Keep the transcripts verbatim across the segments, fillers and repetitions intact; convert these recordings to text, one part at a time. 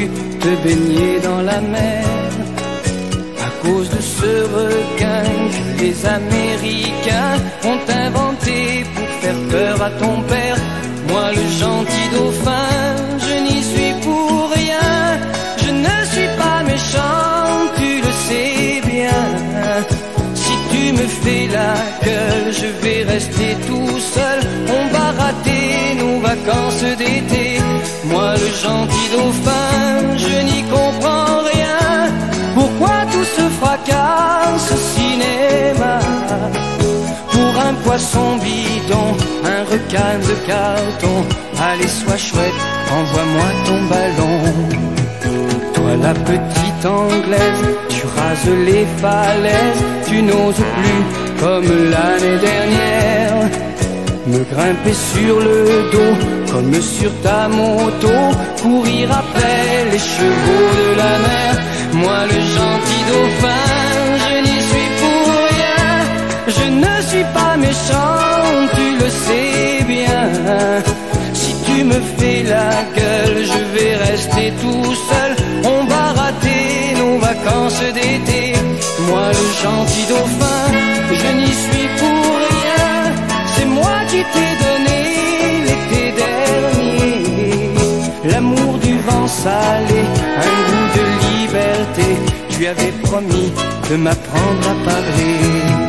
te baigner dans la mer. À cause de ce requin que les Américains ont inventé pour faire peur à ton père, moi le gentil dauphin, je n'y suis pour rien. Je ne suis pas méchant, tu le sais bien. Si tu me fais la gueule, je vais rester tout seul. On va rater nos vacances d'été. Moi le gentil dauphin, je n'y comprends rien. Pourquoi tout ce fracas, ce cinéma? Pour un poisson bidon, un requin de carton. Allez, sois chouette, envoie-moi ton ballon. Toi la petite anglaise, tu rases les falaises. Tu n'oses plus, comme l'année dernière, me grimper sur le dos, comme sur ta moto, courir après les chevaux de la mer. Moi le gentil dauphin, je n'y suis pour rien. Je ne suis pas méchant, tu le sais bien. Si tu me fais la gueule, je vais rester tout seul. On va rater nos vacances d'été. Moi le gentil dauphin, je n'y suis pour rien. C'est moi qui t'ai donné l'été dernier l'amour du vent salé, un goût de liberté. Tu avais promis de m'apprendre à parler.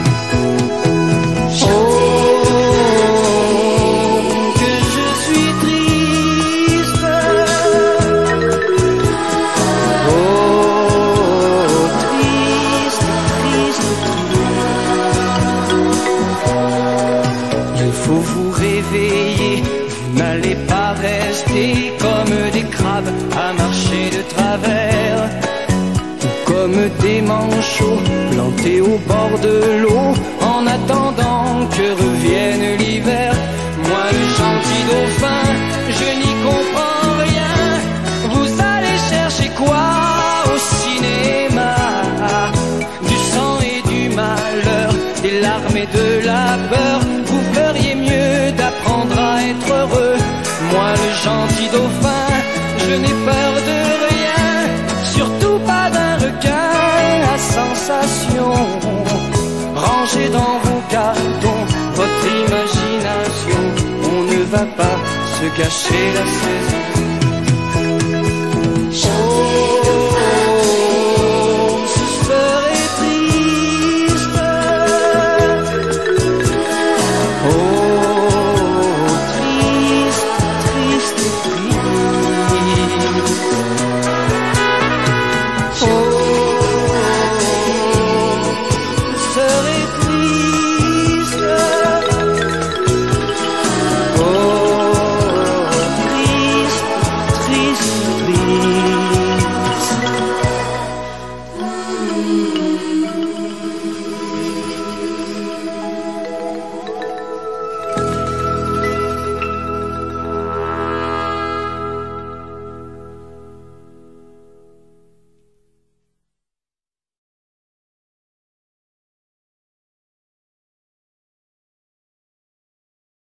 Oh, que je suis triste. Oh, triste, triste, triste. Il faut vous réveiller, vous n'allez pas rester comme des crabes à marcher de travers, ou comme des manchots plantés au bord de l'eau en attendant que revienne l'hiver. Moi le gentil dauphin, je n'y comprends rien. Vous allez chercher quoi au cinéma? Du sang et du malheur, des larmes et de la peur. Vous feriez mieux d'apprendre à être heureux. Moi le gentil dauphin, je n'ai peur de rien, surtout pas d'un requin à sensation. Rangez dans vos cartons votre imagination, on ne va pas se gâcher la saison.